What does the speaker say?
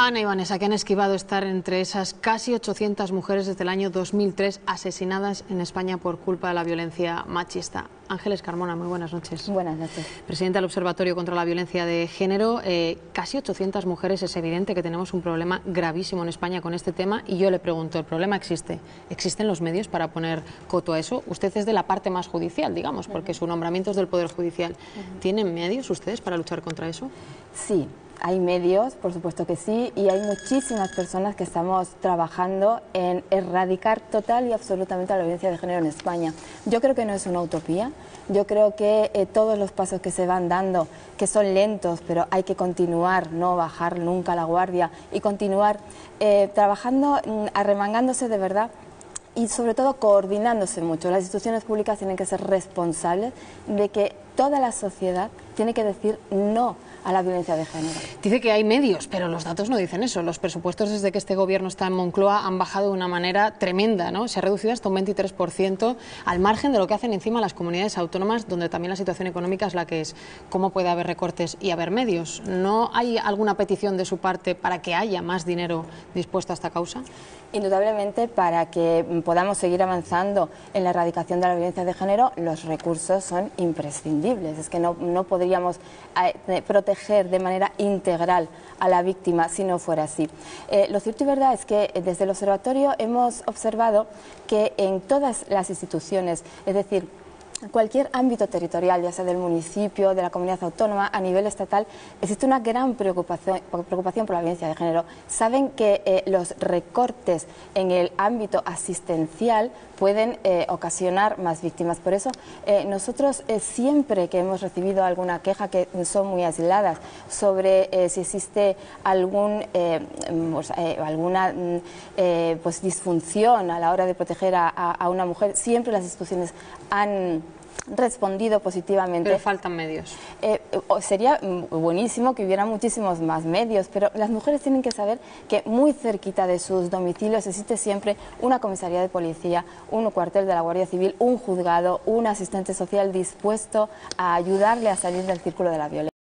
Ana y Vanessa, que han esquivado estar entre esas casi 800 mujeres desde el año 2003 asesinadas en España por culpa de la violencia machista. Ángeles Carmona, muy buenas noches. Buenas noches. Presidenta del Observatorio contra la Violencia de Género. Casi 800 mujeres, es evidente que tenemos un problema gravísimo en España con este tema, y yo le pregunto, ¿el problema existe? ¿Existen los medios para poner coto a eso? Usted es de la parte más judicial, digamos, porque su nombramiento es del Poder Judicial. ¿Tienen medios ustedes para luchar contra eso? Sí. Hay medios, por supuesto que sí, y hay muchísimas personas que estamos trabajando en erradicar total y absolutamente la violencia de género en España. Yo creo que no es una utopía, yo creo que todos los pasos que se van dando, que son lentos, pero hay que continuar, no bajar nunca la guardia y continuar trabajando, arremangándose de verdad. Y sobre todo coordinándose mucho. Las instituciones públicas tienen que ser responsables de que toda la sociedad tiene que decir no a la violencia de género. Dice que hay medios, pero los datos no dicen eso. Los presupuestos desde que este gobierno está en Moncloa han bajado de una manera tremenda, ¿no? Se ha reducido hasta un 23%, al margen de lo que hacen encima las comunidades autónomas, donde también la situación económica es la que es. ¿Cómo puede haber recortes y haber medios? ¿No hay alguna petición de su parte para que haya más dinero dispuesto a esta causa? Indudablemente, para que podamos seguir avanzando en la erradicación de la violencia de género, los recursos son imprescindibles. Es que no podríamos proteger de manera integral a la víctima si no fuera así. Lo cierto y verdad es que desde el observatorio hemos observado que en todas las instituciones, es decir, cualquier ámbito territorial, ya sea del municipio, de la comunidad autónoma, a nivel estatal, existe una gran preocupación por la violencia de género. Saben que los recortes en el ámbito asistencial pueden ocasionar más víctimas. Por eso nosotros siempre que hemos recibido alguna queja, que son muy aisladas, sobre si existe alguna disfunción a la hora de proteger a una mujer, siempre las instituciones han respondido positivamente. Pero faltan medios. Sería buenísimo que hubiera muchísimos más medios, pero las mujeres tienen que saber que muy cerquita de sus domicilios existe siempre una comisaría de policía, un cuartel de la Guardia Civil, un juzgado, un asistente social dispuesto a ayudarle a salir del círculo de la violencia.